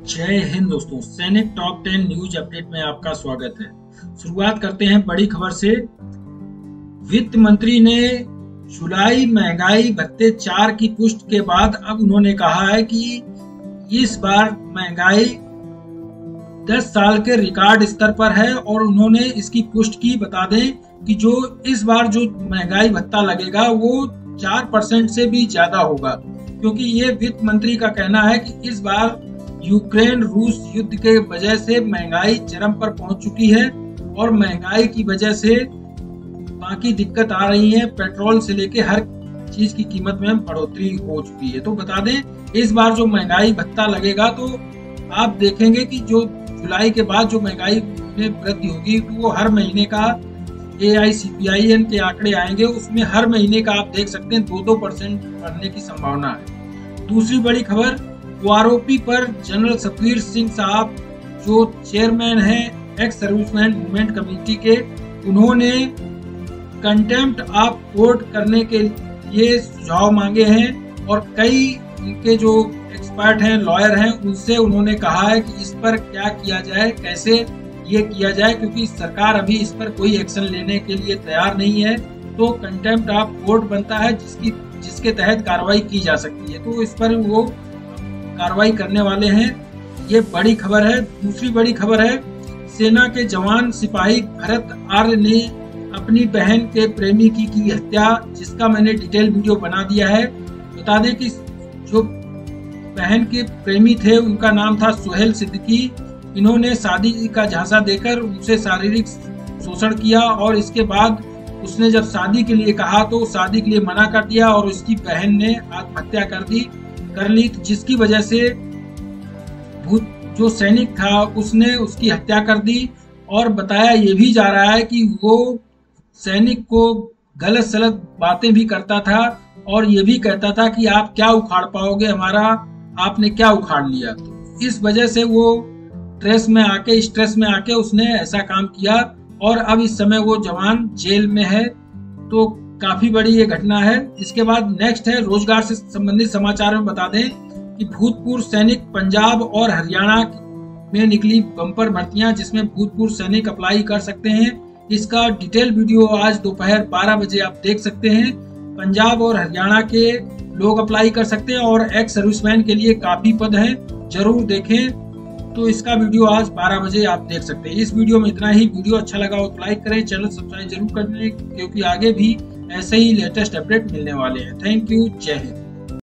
जय हिंद दोस्तों, सैनिक टॉप 10 न्यूज अपडेट में आपका स्वागत है। शुरुआत करते हैं बड़ी खबर से। वित्त मंत्री ने जुलाई महंगाई भत्ते 4 की पुष्टि के बाद अब उन्होंने कहा है कि इस बार महंगाई 10 साल के रिकॉर्ड स्तर पर है और उन्होंने इसकी पुष्टि की। बता दें कि जो इस बार जो महंगाई भत्ता लगेगा वो 4% से भी ज्यादा होगा, क्योंकि ये वित्त मंत्री का कहना है कि इस बार यूक्रेन रूस युद्ध के वजह से महंगाई चरम पर पहुंच चुकी है और महंगाई की वजह से बाकी दिक्कत आ रही है। पेट्रोल से लेके हर चीज की कीमत में बढ़ोतरी हो चुकी है। तो बता दें इस बार जो महंगाई भत्ता लगेगा तो आप देखेंगे कि जो जुलाई के बाद जो महंगाई में वृद्धि होगी तो वो हर महीने का AICPIN के आंकड़े आएंगे, उसमें हर महीने का आप देख सकते हैं 2-2% बढ़ने की संभावना है। दूसरी बड़ी खबर, आरोपी पर जनरल सफीर सिंह साहब जो चेयरमैन हैं एक्स सर्विसमैन मूवमेंट कमेटी के, उन्होंने कंटेम्प्ट ऑफ कोर्ट करने के लिए सुझाव मांगे हैं और कई उनके जो एक्सपर्ट हैं, लॉयर हैं, उनसे उन्होंने कहा है कि इस पर क्या किया जाए, कैसे ये किया जाए, क्योंकि सरकार अभी इस पर कोई एक्शन लेने के लिए तैयार नहीं है। तो कंटेम्प्ट ऑफ कोर्ट बनता है जिसके तहत कार्रवाई की जा सकती है, तो इस पर वो कार्रवाई करने वाले हैं। ये बड़ी खबर है। दूसरी बड़ी खबर है, सेना के जवान सिपाही भरत आर्य ने अपनी बहन के प्रेमी की हत्या, जिसका मैंने डिटेल वीडियो बना दिया है। बता दें कि जो बहन के प्रेमी थे उनका नाम था सुहेल सिद्दीकी। इन्होंने शादी का झांसा देकर उनसे शारीरिक शोषण किया और इसके बाद उसने जब शादी के लिए कहा तो शादी के लिए मना कर दिया और उसकी बहन ने आत्महत्या कर ली, जिसकी वजह से जो सैनिक था उसने उसकी हत्या कर दी। और बताया ये भी जा रहा है कि वो सैनिक को गलत सलत बातें भी करता था और ये भी कहता था कि आप क्या उखाड़ पाओगे हमारा, आपने क्या उखाड़ लिया। तो इस वजह से वो स्ट्रेस में आके उसने ऐसा काम किया और अब इस समय वो जवान जेल में है। तो काफी बड़ी ये घटना है। इसके बाद नेक्स्ट है रोजगार से संबंधित समाचार में बता दें कि भूतपूर्व सैनिक पंजाब और हरियाणा में निकली बम्पर भर्तियां, जिसमें भूतपूर्व सैनिक अप्लाई कर सकते हैं। इसका डिटेल वीडियो आज दोपहर 12 बजे आप देख सकते हैं। पंजाब और हरियाणा के लोग अप्लाई कर सकते हैं और एक्स सर्विसमैन के लिए काफी पद हैं, जरूर देखें। तो इसका वीडियो आज 12 बजे आप देख सकते हैं। इस वीडियो में इतना ही। वीडियो अच्छा लगा हो तो लाइक करें, चैनल सब्सक्राइब जरूर करें, क्योंकि आगे भी ऐसे ही लेटेस्ट अपडेट मिलने वाले हैं। थैंक यू, जय हिंद।